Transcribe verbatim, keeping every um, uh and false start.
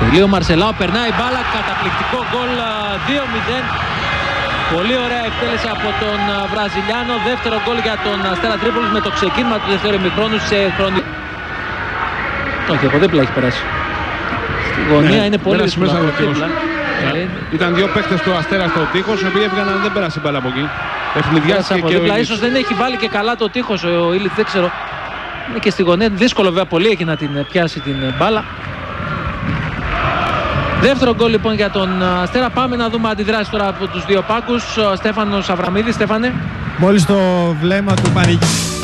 Τελείο Μαρσελάου, περνάει μπάλα, καταπληκτικό γκολ, δύο μηδέν. Πολύ ωραία εκτέλεση από τον Βραζιλιάνο. Δεύτερο γκολ για τον Αστέρα Τρίπολης με το ξεκίνημα του δεύτερου ημιχρόνου σε χρόνο. Όχι, από δίπλα έχει περάσει. Στη γωνία ναι, είναι πολύ δύσκολο. Ε, ήταν δύο παίκτες του Αστέρα στο τείχος, οι οποίοι έφυγαν αν δεν πέρασε μπάλα από εκεί. Ευνηδιάστηκε από και δίπλα, ο ίσως δεν έχει βάλει και καλά το τείχος ο Ήλιτ, δεν ξέρω. Είναι και στη γωνία, δύσκολο βέβαια πολύ έχει να την πιάσει την μπάλα. Δεύτερο γκολ λοιπόν για τον Αστέρα. Πάμε να δούμε αντιδράσεις τώρα από τους δύο πάγκους. Ο Στέφανος Αβραμίδης. Στέφανε. Μόλις το βλέμμα του πανηγύρι.